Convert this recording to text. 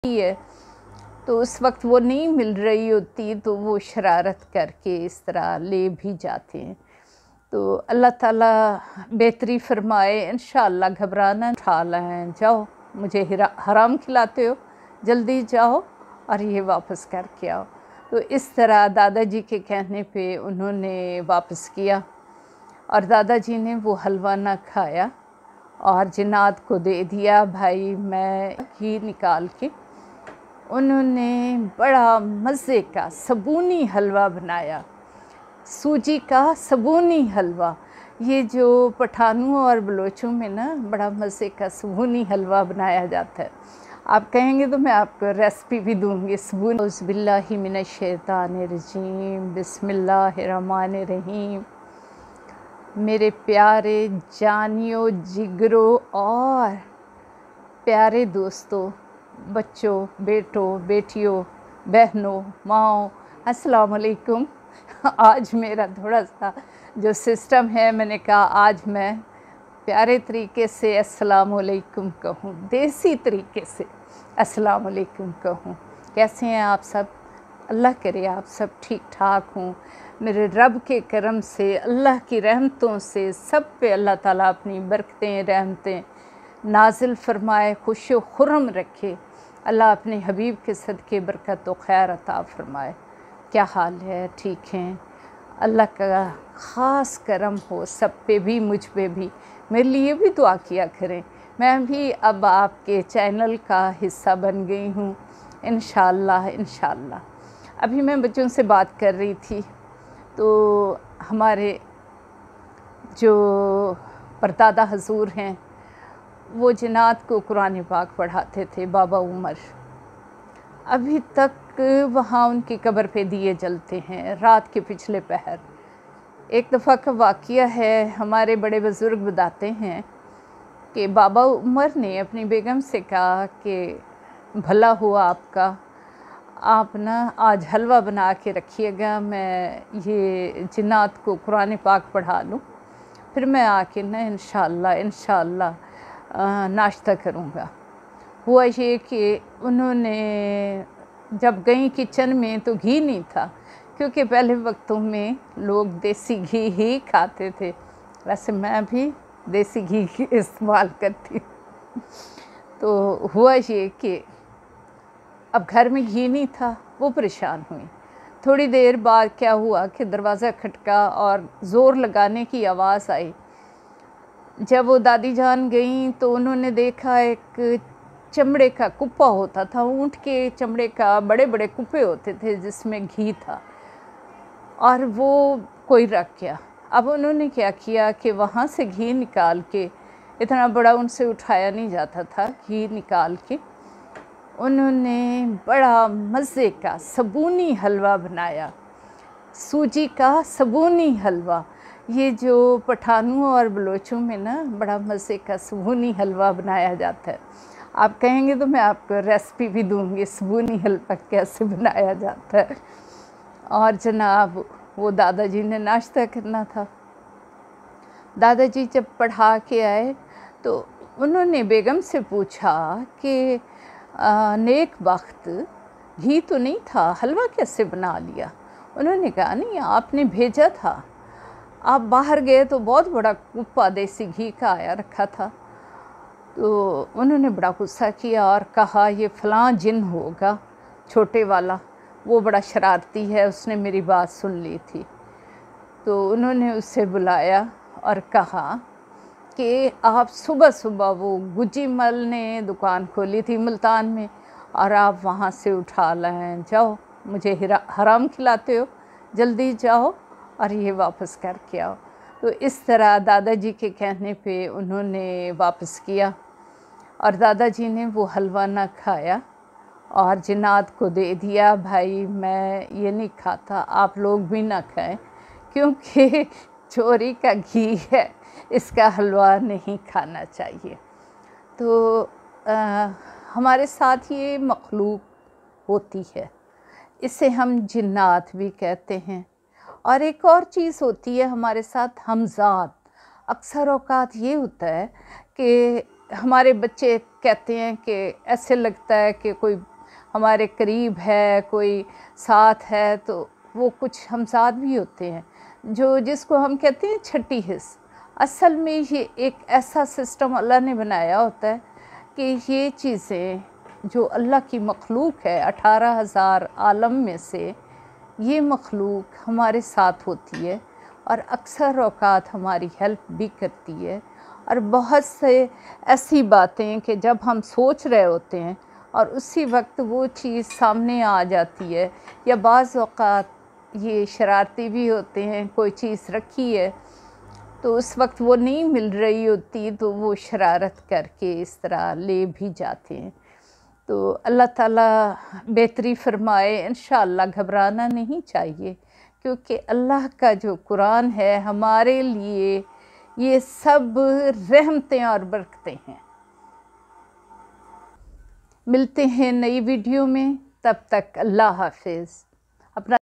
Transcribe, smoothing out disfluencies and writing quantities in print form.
है, तो उस वक्त वो नहीं मिल रही होती तो वो शरारत करके इस तरह ले भी जाते हैं। तो अल्लाह ताला बेहतरी फरमाए। इंशाअल्लाह घबराना, उठा लाएं, जाओ मुझे हराम खिलाते हो, जल्दी जाओ और ये वापस करके आओ। तो इस तरह दादाजी के कहने पे उन्होंने वापस किया और दादाजी ने वो हलवा ना खाया और जिन्नात को दे दिया। भाई मैं घी निकाल के उन्होंने बड़ा मज़े का सबूनी हलवा बनाया, सूजी का सबूनी हलवा। ये जो पठानों और बलोचों में ना बड़ा मज़े का सबूनी हलवा बनाया जाता है। आप कहेंगे तो मैं आपको रेसिपी भी दूंगी सबूनी। औज़ुबिल्लाहि मिनश्शैतानिर्रजीम, बिस्मिल्लाहिर्रहमानिर्रहीम। मेरे प्यारे जानियो, जिगरो और प्यारे दोस्तों, बच्चों, बेटों, बेटियों, बहनों, माओ, अस्सलाम वालेकुम। आज मेरा थोड़ा सा जो सिस्टम है, मैंने कहा आज मैं प्यारे तरीके से अस्सलाम वालेकुम कहूँ, देसी तरीके से अस्सलाम वालेकुम कहूँ। कैसे हैं आप सब? अल्लाह करे आप सब ठीक ठाक हों। मेरे रब के करम से, अल्लाह की रहमतों से सब पे अल्लाह ताला अपनी बरकतें, रहमतें नाजिल फरमाए, खुश खुर्रम रखे। अल्लाह अपने हबीब के सदक़े बरकत व खैर अता फरमाए। क्या हाल है? ठीक हैं? अल्लाह का ख़ास करम हो सब पे भी, मुझ पे भी। मेरे लिए भी दुआ किया करें। मैं भी अब आपके चैनल का हिस्सा बन गई हूँ इंशाअल्लाह। इंशाअल्लाह अभी मैं बच्चों से बात कर रही थी तो हमारे जो परदादा हजूर हैं वो जिन्नात को कुरान पाक पढ़ाते थे, बाबा उमर। अभी तक वहाँ उनकी कब्र पे दिए जलते हैं रात के पिछले पहर। एक दफ़ा का वाक़या है, हमारे बड़े बुज़ुर्ग बताते हैं कि बाबा उमर ने अपनी बेगम से कहा कि भला हुआ आपका, आप ना आज हलवा बना के रखिएगा, मैं ये जिन्नात को कुरान पाक पढ़ा लूँ, फिर मैं आके ना इंशाअल्लाह नाश्ता करूँगा। हुआ ये कि उन्होंने जब गई किचन में तो घी नहीं था, क्योंकि पहले वक्तों में लोग देसी घी ही खाते थे। वैसे मैं भी देसी घी इस्तेमाल करती हूँ। तो हुआ ये कि अब घर में घी नहीं था, वो परेशान हुई। थोड़ी देर बाद क्या हुआ कि दरवाज़ा खटका और ज़ोर लगाने की आवाज़ आई। जब वो दादी जान गई तो उन्होंने देखा एक चमड़े का कुप्पा होता था, ऊँट के चमड़े का बड़े बड़े कुप्पे होते थे जिसमें घी था, और वो कोई रख गया। अब उन्होंने क्या किया कि वहाँ से घी निकाल के, इतना बड़ा उनसे उठाया नहीं जाता था, घी निकाल के उन्होंने बड़ा मज़े का सबूनी हलवा बनाया, सूजी का सबूनी हलवा। ये जो पठानों और बलोचों में ना बड़ा मज़े का सबूनी हलवा बनाया जाता है। आप कहेंगे तो मैं आपको रेसिपी भी दूंगी सबूनी हलवा कैसे बनाया जाता है। और जनाब वो दादाजी ने नाश्ता करना था। दादाजी जब पढ़ा के आए तो उन्होंने बेगम से पूछा कि नेक वक्त घी तो नहीं था, हलवा कैसे बना लिया? उन्होंने कहा नहीं, आपने भेजा था, आप बाहर गए तो बहुत बड़ा कुप्पा देसी घी का आया रखा था। तो उन्होंने बड़ा गुस्सा किया और कहा ये फ़लाँ जिन होगा, छोटे वाला, वो बड़ा शरारती है, उसने मेरी बात सुन ली थी। तो उन्होंने उससे बुलाया और कहा कि आप सुबह सुबह, वो गुज्जी मल ने दुकान खोली थी मुल्तान में, और आप वहाँ से उठा लाएं, जाओ मुझे हराम खिलाते हो, जल्दी जाओ और ये वापस करके आओ। तो इस तरह दादाजी के कहने पे उन्होंने वापस किया और दादाजी ने वो हलवा ना खाया और जिन्नात को दे दिया। भाई मैं ये नहीं खाता, आप लोग भी ना खाएं, क्योंकि चोरी का घी है, इसका हलवा नहीं खाना चाहिए। तो हमारे साथ ये मखलूक होती है, इसे हम जिन्नात भी कहते हैं। और एक और चीज़ होती है हमारे साथ, हमज़ात। अक्सर औक़ात ये होता है कि हमारे बच्चे कहते हैं कि ऐसे लगता है कि कोई हमारे करीब है, कोई साथ है, तो वो कुछ हम साथ भी होते हैं जो जिसको हम कहते हैं छठी हिस्स। असल में ये एक ऐसा सिस्टम अल्लाह ने बनाया होता है कि ये चीज़ें जो अल्लाह की मखलूक है, 18,000 आलम में से ये मखलूक हमारे साथ होती है और अक्सर औक़ात हमारी हेल्प भी करती है। और बहुत से ऐसी बातें कि जब हम सोच रहे होते हैं और उसी वक्त वो चीज़ सामने आ जाती है, या बाज़ औक़ात ये शरारती भी होते हैं, कोई चीज़ रखी है तो उस वक्त वो नहीं मिल रही होती तो वो शरारत करके इस तरह ले भी जाते हैं। तो अल्लाह ताला बेहतरी फ़रमाए। इंशाअल्लाह घबराना नहीं चाहिए, क्योंकि अल्लाह का जो कुरान है हमारे लिए ये सब रहमतें और बरकतें हैं। मिलते हैं नई वीडियो में, तब तक अल्लाह हाफ़िज़। अपना